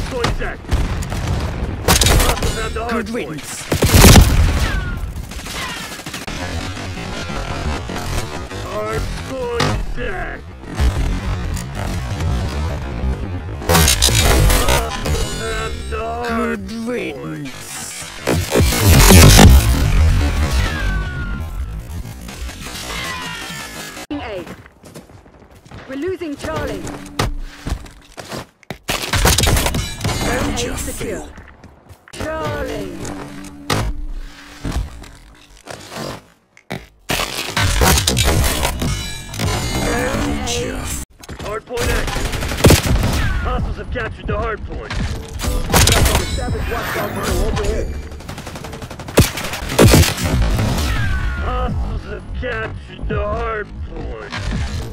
Hardpoint deck. Hostiles have the hardpoint. Good riddance. Hardpoint deck. Good riddance. A. We're losing Charlie. Zone A secure. Charlie. Zone A. Hardpoint active. Hostiles have captured the hardpoint. Hostiles have captured the hardpoint.